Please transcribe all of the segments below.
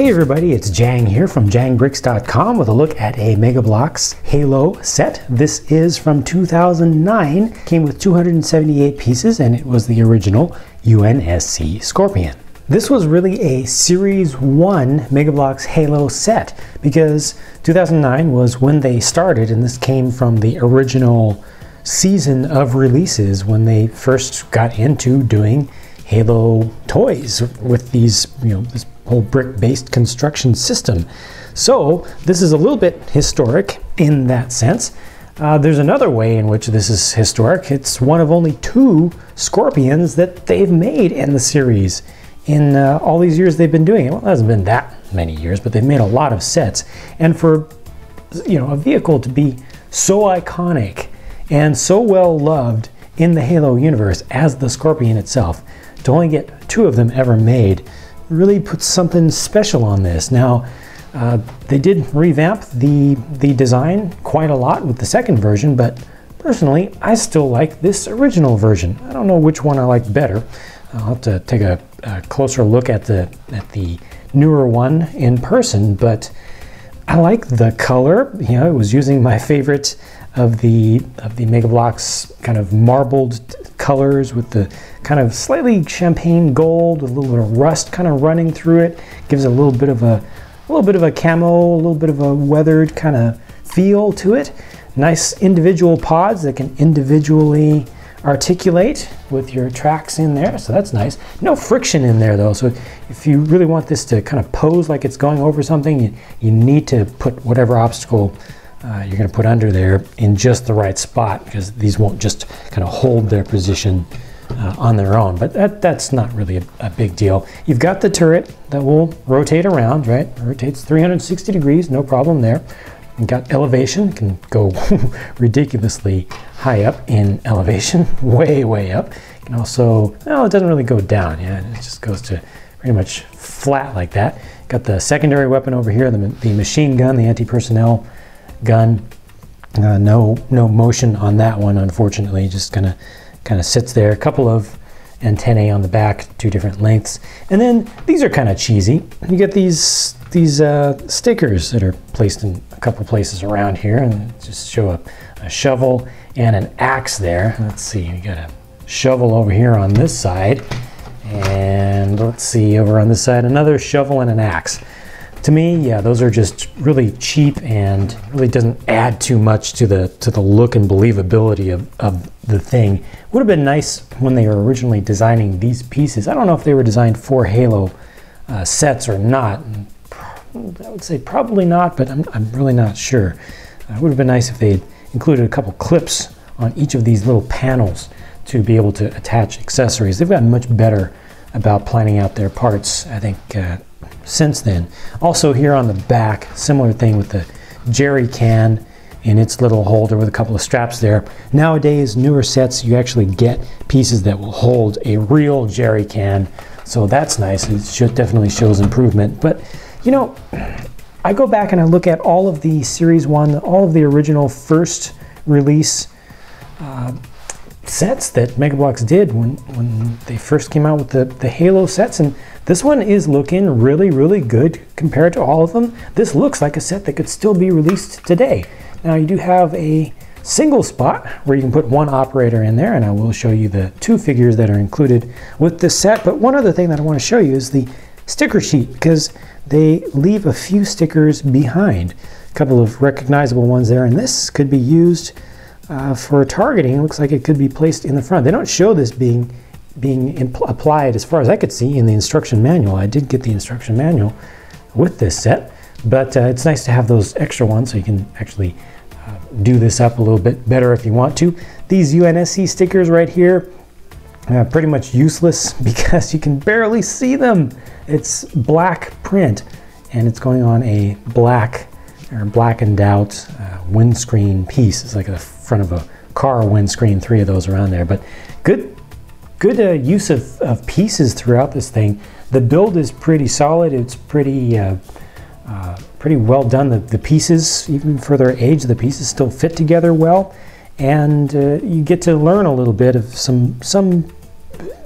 Hey everybody, it's Jang here from JANGBRiCKS.com with a look at a Mega Bloks Halo set. This is from 2009, came with 278 pieces, and it was the original UNSC Scorpion. This was really a Series 1 Mega Bloks Halo set because 2009 was when they started, and this came from the original season of releases when they first got into doing Halo toys with these, this whole brick-based construction system. So this is a little bit historic in that sense. There's another way in which this is historic. It's one of only 2 Scorpions that they've made in the series in all these years they've been doing it. Well, it hasn't been that many years, but they've made a lot of sets. And for a vehicle to be so iconic and so well loved in the Halo universe as the Scorpion itself, to only get 2 of them ever made really puts something special on this. Now, they did revamp the design quite a lot with the second version, but personally, I still like this original version. I don't know which one I like better. I'll have to take a closer look at the newer one in person, but I like the color. I was using my favorite of the Mega Bloks kind of marbled colors with the kind of slightly champagne gold with a little bit of rust kind of running through it. Gives it a little bit of a camo, a little bit of a weathered kind of feel to it. Nice individual pods that can individually articulate with your tracks in there, so that's nice. No friction in there though, so if you really want this to kind of pose like it's going over something, you need to put whatever obstacle you're going to put under there in just the right spot, because these won't just kind of hold their position on their own. But that's not really a big deal. You've got the turret that will rotate around, right? It rotates 360 degrees, no problem there. You've got elevation, can go ridiculously high up in elevation, way up. You can also, well, it doesn't really go down, it just goes to pretty much flat like that. Got the secondary weapon over here, the machine gun, the anti-personnel gun. No motion on that one, unfortunately. Just kind of sits there. A couple of antennae on the back, 2 different lengths, and then these are kind of cheesy. You get these stickers that are placed in a couple places around here, and just show a shovel and an axe there. Let's see, you got a shovel over here on this side, and let's see, over on this side, another shovel and an axe. To me, those are just really cheap and really doesn't add too much to the look and believability of the thing. Would have been nice when they were originally designing these pieces. I don't know if they were designed for Halo sets or not. I would say probably not, but I'm really not sure. It would have been nice if they included a couple clips on each of these little panels to be able to attach accessories. They've gotten much better about planning out their parts, I think, since then. Also here on the back, similar thing with the jerry can in its little holder with a couple of straps there. Nowadays, newer sets, you actually get pieces that will hold a real jerry can, so that's nice. It definitely shows improvement. But I go back and I look at all of the Series 1, all of the original first release sets that Mega Bloks did when they first came out with the Halo sets, and this one is looking really good compared to all of them. This looks like a set that could still be released today. Now you do have a single spot where you can put 1 operator in there, and I will show you the 2 figures that are included with this set. But one other thing that I want to show you is the sticker sheet, because they leave a few stickers behind. A couple of recognizable ones there, and this could be used for targeting. It looks like it could be placed in the front. They don't show this being applied as far as I could see in the instruction manual. I did get the instruction manual with this set, but it's nice to have those extra ones so you can actually do this up a little bit better if you want to. These UNSC stickers right here are pretty much useless because you can barely see them. It's black print, and it's going on a black or blackened out windscreen piece. It's like the front of a car windscreen, 3 of those around there. But good use of pieces throughout this thing. The build is pretty solid. It's pretty well done. The pieces, even for their age, the pieces still fit together well, and you get to learn a little bit of some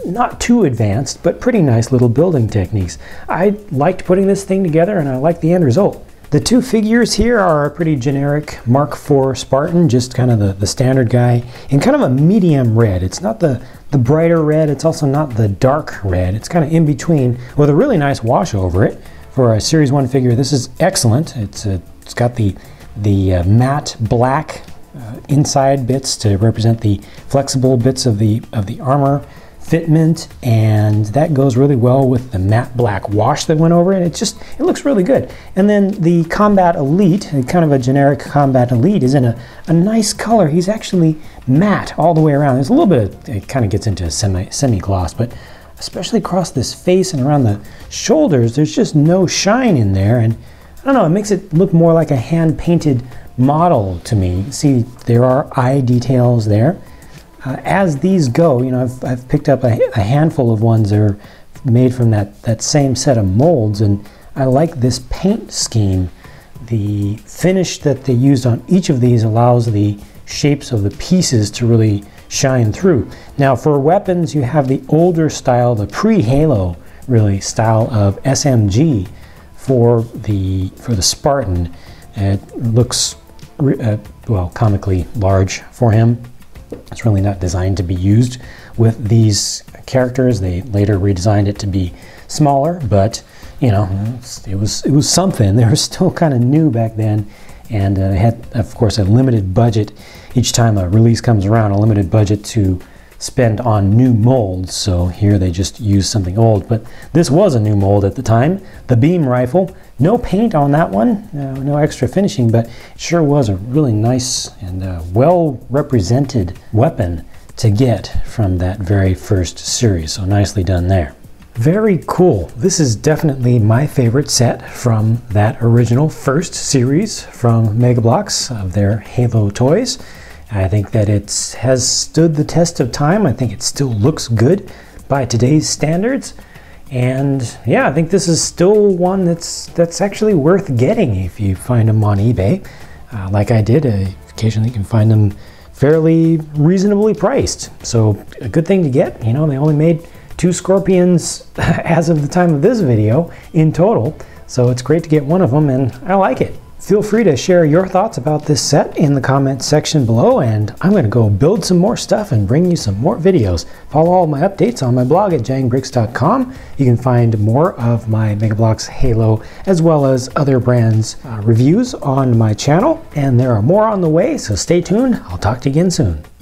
not too advanced, but pretty nice little building techniques. I liked putting this thing together, and I like the end result. The two figures here are a pretty generic Mark IV Spartan, just kind of the standard guy, in kind of a medium red. It's not the brighter red, it's also not the dark red. It's kind of in between with a really nice wash over it. For a Series 1 figure, this is excellent. It's got the matte black inside bits to represent the flexible bits of the armor fitment, and that goes really well with the matte black wash that went over it. It looks really good. And then the Combat Elite, kind of a generic Combat Elite, is in a nice color. He's actually matte all the way around. There's a little bit it kind of gets into a semi-gloss, but especially across this face and around the shoulders, there's just no shine in there. And I don't know, it makes it look more like a hand-painted model to me. See, there are eye details there. As these go, you know, I've picked up a handful of ones that are made from that same set of molds, and I like this paint scheme. The finish that they used on each of these allows the shapes of the pieces to really shine through. Now for weapons, you have the older style, the pre-Halo really style of SMG for the Spartan. It looks well, comically large for him. It's really not designed to be used with these characters. They later redesigned it to be smaller, but you know, it was something. They were still kind of new back then, and they had, of course, a limited budget. Each time a release comes around, a limited budget to spend on new molds. So here they just use something old, but this was a new mold at the time. The beam rifle, no paint on that one, no extra finishing, but it sure was a really nice and well represented weapon to get from that very first series. So nicely done there. Very cool. This is definitely my favorite set from that original first series from Mega Bloks of their Halo toys. I think that it has stood the test of time. I think it still looks good by today's standards. And yeah, I think this is still one that's actually worth getting if you find them on eBay. Like I did, occasionally you can find them fairly reasonably priced. So a good thing to get. You know, they only made 2 Scorpions as of the time of this video in total. So it's great to get one of them, and I like it. Feel free to share your thoughts about this set in the comments section below, and I'm going to go build some more stuff and bring you some more videos. Follow all my updates on my blog at JANGBRiCKS.com. You can find more of my Mega Bloks Halo as well as other brands' reviews on my channel, and there are more on the way, so stay tuned. I'll talk to you again soon.